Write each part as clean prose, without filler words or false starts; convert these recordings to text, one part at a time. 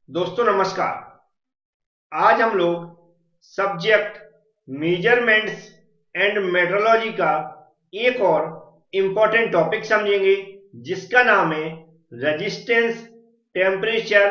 दोस्तों नमस्कार। आज हम लोग सब्जेक्ट मेजरमेंट्स एंड मेट्रोलॉजी का एक और इम्पोर्टेंट टॉपिक समझेंगे जिसका नाम है resistance temperature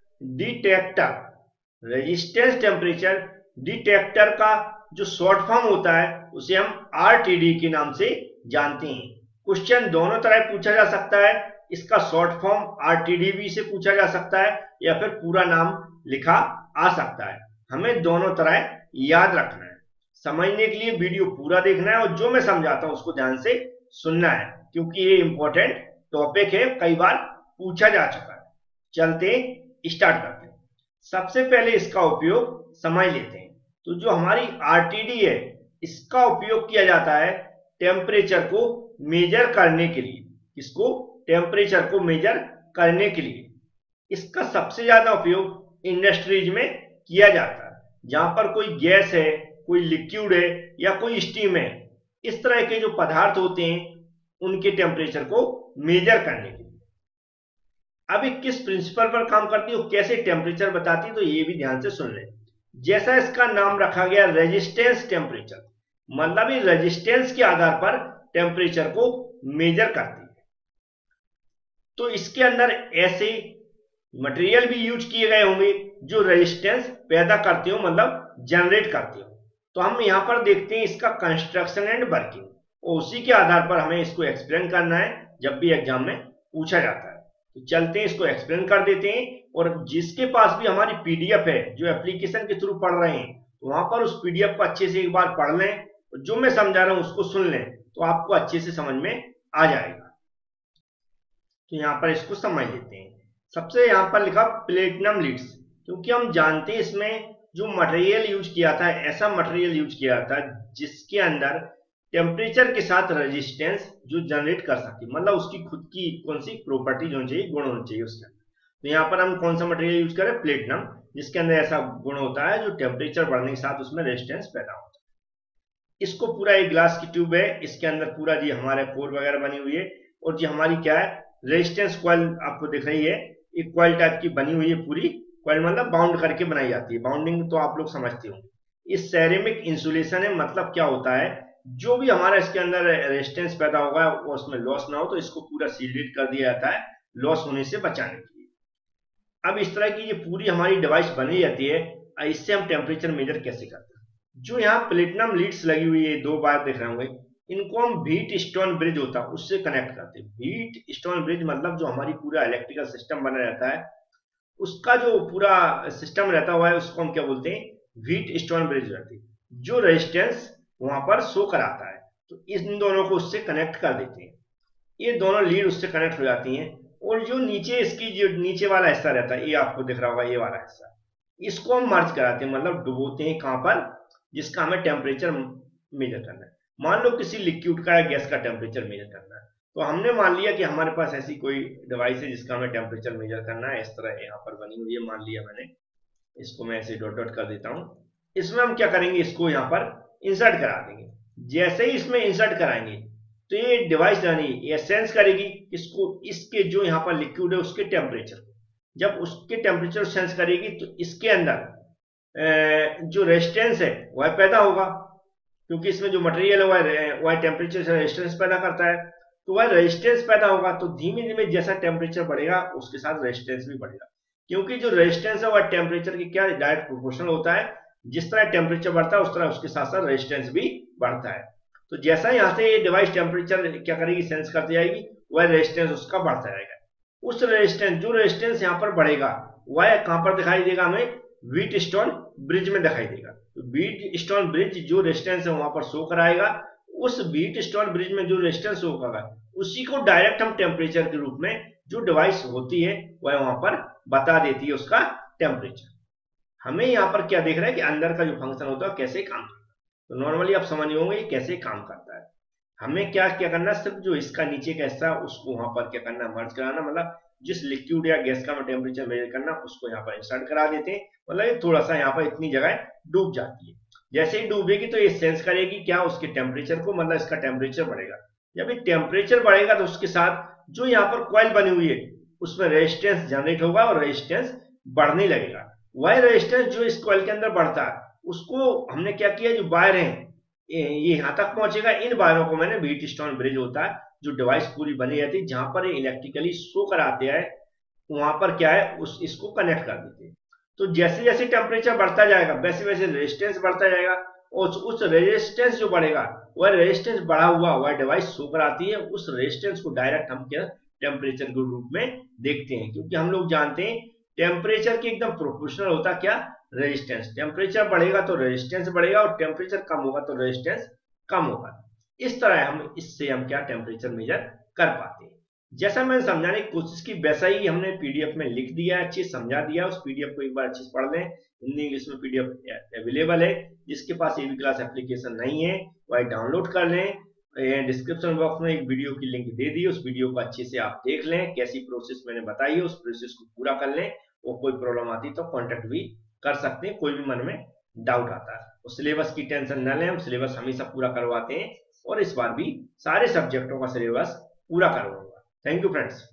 detector. Resistance temperature detector का जो शॉर्ट फॉर्म होता है उसे हम आरटीडी के नाम से जानते हैं। क्वेश्चन दोनों तरह पूछा जा सकता है। इसका शॉर्ट फॉर्म आरटीडी भी से पूछा जा सकता है या फिर पूरा नाम लिखा आ सकता है। हमें दोनों तरह याद रखना है। समझने के लिए वीडियो पूरा देखना है और जो मैं समझाता हूं उसको ध्यान से सुनना है क्योंकि ये इंपॉर्टेंट टॉपिक है, कई बार पूछा जा चुका है। चलते स्टार्ट करते हैं। सबसे पहले इसका उपयोग समझ लेते हैं। तो जो हमारी आरटीडी है इसका उपयोग किया जाता है टेम्परेचर को मेजर करने के लिए। किसको? टेम्परेचर को मेजर करने के लिए। इसका सबसे ज्यादा उपयोग इंडस्ट्रीज में किया जाता है जहां पर कोई गैस है, कोई लिक्विड है या कोई स्टीम है। इस तरह के जो पदार्थ होते हैं उनके टेम्परेचर को मेजर करने के लिए। अभी किस प्रिंसिपल पर काम करती है और कैसे टेम्परेचर बताती है तो ये भी ध्यान से सुन लें। जैसा इसका नाम रखा गया रेजिस्टेंस टेम्परेचर, मतलब ये रेजिस्टेंस के आधार पर टेम्परेचर को मेजर करती है। तो इसके अंदर ऐसे मटेरियल भी यूज किए गए होंगे जो रेजिस्टेंस पैदा करते हो, मतलब जनरेट करते हो। तो हम यहां पर देखते हैं इसका कंस्ट्रक्शन एंड वर्किंग और उसी के आधार पर हमें इसको एक्सप्लेन करना है जब भी एग्जाम में पूछा जाता है। तो चलते हैं इसको एक्सप्लेन कर देते हैं। और जिसके पास भी हमारी पीडीएफ है, जो एप्लीकेशन के थ्रू पढ़ रहे हैं, तो वहां पर उस पीडीएफ को अच्छे से एक बार पढ़ लें, जो मैं समझा रहा हूं उसको सुन लें तो आपको अच्छे से समझ में आ जाएगा। तो यहां पर इसको समझ लेते हैं। सबसे यहां पर लिखा प्लेटिनम लीड्स, क्योंकि हम जानते हैं इसमें जो मटेरियल यूज किया था ऐसा मटेरियल यूज किया था जिसके अंदर टेम्परेचर के साथ रेजिस्टेंस जो जनरेट कर सकती, मतलब उसकी खुद की कौन सी प्रॉपर्टीज होनी चाहिए, गुण होने चाहिए उसके अंदर। तो यहाँ पर हम कौन सा मटेरियल यूज करें? प्लेटिनम, जिसके अंदर ऐसा गुण होता है जो टेम्परेचर बढ़ने के साथ उसमें रेजिस्टेंस पैदा होता है। इसको पूरा एक ग्लास की ट्यूब है, इसके अंदर पूरा जी हमारे पोर वगैरह बनी हुई है और जी हमारी क्या है रेजिस्टेंस कॉइल आपको दिख रही है। एक कॉइल टाइप की बनी हुई है, पूरी कॉइल मतलब बाउंड करके बनाई जाती है। बाउंडिंग तो आप लोग समझते होंगे। इस सेरेमिक इंसुलेशन है, मतलब क्या होता है जो भी हमारा इसके अंदर रेजिस्टेंस पैदा होगा वो उसमें लॉस ना हो, तो इसको पूरा सील्डेड कर दिया जाता है लॉस होने से बचाने के लिए। अब इस तरह की ये पूरी हमारी डिवाइस बनी जाती है। इससे हम टेम्परेचर मेजर कैसे करते हैं? जो यहाँ प्लेटिनम लीड्स लगी हुई है, दो बार दिख रहे होंगे, इनको हम व्हीट स्टोन ब्रिज होता है उससे कनेक्ट करते हैं। व्हीट स्टोन ब्रिज मतलब जो हमारी पूरा इलेक्ट्रिकल सिस्टम बना रहता है उसका जो पूरा सिस्टम रहता हुआ है उसको हम क्या बोलते हैं? व्हीट स्टोन ब्रिज रहती है, जो रेजिस्टेंस वहां पर शो कराता है। तो इन दोनों को उससे कनेक्ट कर देते हैं। ये दोनों लीड उससे कनेक्ट हो जाती हैं और जो नीचे इसकी जो नीचे वाला हिस्सा रहता है, ये आपको दिख रहा होगा, ये वाला हिस्सा, इसको हम मर्ज कराते हैं, मतलब डुबोते हैं कहां पर? जिसका हमें टेम्परेचर मेजर करना है। मान लो किसी लिक्विड का या गैस का टेम्परेचर मेजर करना है, तो हमने मान लिया कि हमारे पास ऐसी कोई डिवाइस है जिसका हमें टेम्परेचर मेजर करना है। इस तरह यहाँ पर बनी हुई है, मान लिया मैंने। इसको मैं ऐसे डॉट डॉट कर देता हूँ। इसमें हम क्या करेंगे? इसको यहाँ पर इंसर्ट करा देंगे। जैसे ही इसमें इंसर्ट कराएंगे तो ये डिवाइस यानी ये सेंस करेगी इसको, इसके जो यहाँ पर लिक्विड है उसके टेम्परेचर। जब उसके टेम्परेचर सेंस करेगी तो इसके अंदर जो रेजिस्टेंस है वह पैदा होगा, क्योंकि इसमें जो मटेरियल है वह टेम्परेचर से रेजिस्टेंस पैदा करता है। तो वह रेजिस्टेंस पैदा होगा तो धीमे धीमे जैसा टेम्परेचर बढ़ेगा उसके साथ रेजिस्टेंस भी बढ़ेगा, क्योंकि जो रेजिस्टेंस है वह टेम्परेचर के क्या डायरेक्ट प्रोपोर्शनल होता है। जिस तरह टेम्परेचर बढ़ता है उस तरह उसके साथ साथ रेजिस्टेंस भी बढ़ता है। तो जैसा यहाँ से ये डिवाइस टेम्परेचर क्या करेगी? सेंस करती जाएगी, वह रेजिस्टेंस उसका बढ़ता जाएगा। उस रेजिस्टेंस जो रेजिस्टेंस यहाँ पर बढ़ेगा वह कहां पर दिखाई देगा? हमें व्हीट स्टोन ब्रिज में दिखाई देगा। तो व्हीट स्टोन ब्रिज जो रेजिस्टेंस है वहां पर शो कराएगा। उस व्हीट स्टोन ब्रिज में जो रेजिस्टेंस शो करेगा उसी को डायरेक्ट हम टेम्परेचर के रूप में जो डिवाइस होती है वह वहां पर बता देती है उसका टेम्परेचर। हमें यहाँ पर क्या देख रहा है कि अंदर का जो फंक्शन होता है कैसे काम करता है। तो नॉर्मली आप समझ होंगे ये कैसे काम करता है। हमें क्या क्या करना, सिर्फ जो इसका नीचे का हिस्सा उसको वहां पर क्या करना, मर्ज कराना, मतलब जिस लिक्विड या गैस का टेम्परेचर मेजर करना उसको यहाँ पर इंसर्ट करा देते हैं। मतलब ये थोड़ा सा यहाँ पर इतनी जगह डूब जाती है। जैसे ही डूबेगी तो ये सेंस करेगी क्या? उसके टेम्परेचर को, मतलब इसका टेम्परेचर बढ़ेगा। जब ये टेम्परेचर बढ़ेगा तो उसके साथ जो यहाँ पर कॉइल बनी हुई है उसमें रेजिस्टेंस जनरेट होगा और रेजिस्टेंस बढ़ने लगेगा। वह रेजिस्टेंस जो इस कॉइल के अंदर बढ़ता है उसको हमने क्या किया, जो वायर है ये यहाँ तक पहुंचेगा, इन वायरों को मैंने व्हीट स्टोन ब्रिज होता है जो डिवाइस पूरी बनी रहती है जहां पर इलेक्ट्रिकली शो कराते हैं, वहां पर क्या है उस इसको कनेक्ट कर देते हैं। तो जैसे जैसे टेम्परेचर बढ़ता जाएगा वैसे वैसे रेजिस्टेंस बढ़ता जाएगा, और उस रेजिस्टेंस जो बढ़ेगा वह रेजिस्टेंस बढ़ा हुआ वह डिवाइस शो कराती है, उस रेजिस्टेंस को डायरेक्ट हम क्या टेम्परेचर के रूप में देखते हैं, क्योंकि हम लोग जानते हैं टेम्परेचर के एकदम प्रोपोर्शनल होता क्या, रेजिस्टेंस। टेम्परेचर बढ़ेगा तो रेजिस्टेंस बढ़ेगा और टेम्परेचर कम होगा तो रेजिस्टेंस कम होगा। इस तरह इससे हम क्या टेम्परेचर मेजर कर पाते हैं। जैसा मैंने समझाने की कोशिश की वैसा ही हमने पीडीएफ में लिख दिया है, अच्छे समझा दिया। उस पीडीएफ को एक बार अच्छे से पढ़ लें, हिंदी इंग्लिश में पीडीएफ अवेलेबल है। जिसके पास एबी क्लास एप्लीकेशन नहीं है वह डाउनलोड कर लें। डिस्क्रिप्शन बॉक्स में एक वीडियो की लिंक दे दी, उस वीडियो को अच्छे से आप देख लें, कैसी प्रोसेस मैंने बताई है उस प्रोसेस को पूरा कर लें। और कोई प्रॉब्लम आती तो कॉन्टेक्ट भी कर सकते हैं, कोई भी मन में डाउट आता है। और सिलेबस की टेंशन न लें, हम सिलेबस हमेशा पूरा करवाते हैं और इस बार भी सारे सब्जेक्टों का सिलेबस पूरा करवाऊंगा। Thank you friends.